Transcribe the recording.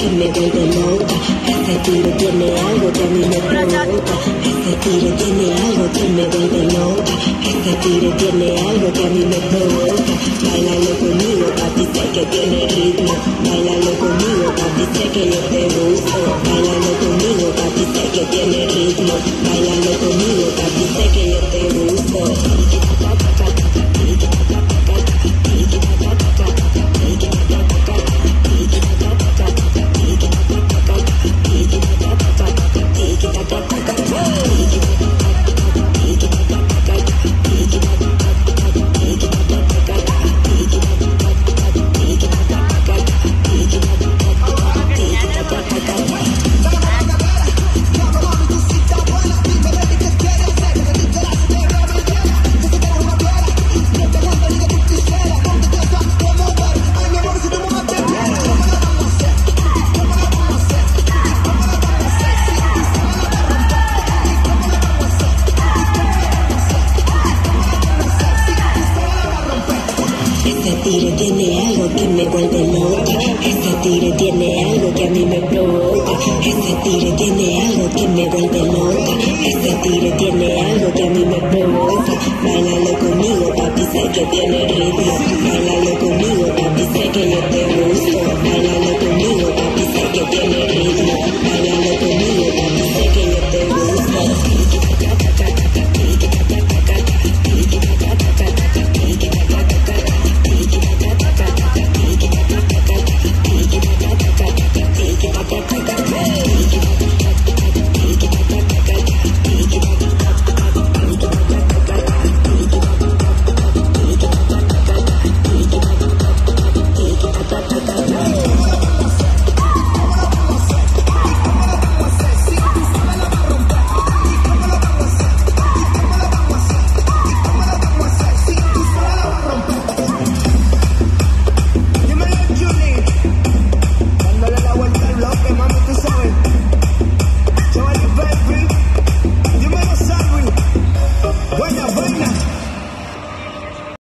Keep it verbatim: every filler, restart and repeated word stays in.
que me vuelve loca. Ese tiro tiene algo que a mí me provoca. Ese tiro tiene algo que me vuelve loca. Ese tiro tiene algo que a mí me provoca. Báilalo conmigo, papi, sé que tiene ritmo. Báilalo conmigo, papi, sé que yo te busco. Báilalo conmigo, papi, sé que tiene ritmo. Báilalo conmigo, papi, sé que yo te busco. Ese tiro tiene algo que me vuelve loca. Ese tiro tiene algo que a mí me provoca. Ese tiro tiene algo que me vuelve loca. Ese tiro tiene algo que a mí me provoca. Báilalo conmigo, papi, sé que tiene ritmo. Báilalo conmigo.